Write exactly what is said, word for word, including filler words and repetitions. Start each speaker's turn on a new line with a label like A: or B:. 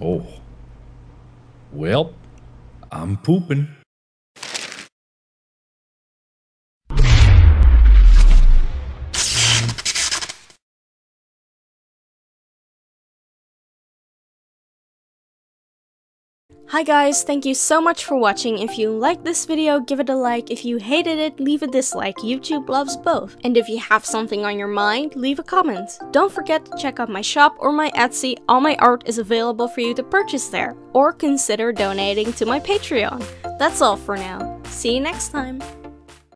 A: Oh. Well, I'm pooping.
B: Hi guys, thank you so much for watching. If you liked this video, give it a like. If you hated it, leave a dislike. YouTube loves both. And if you have something on your mind, leave a comment. Don't forget to check out my shop or my Etsy. All my art is available for you to purchase there. Or consider donating to my Patreon. That's all for now. See you next time.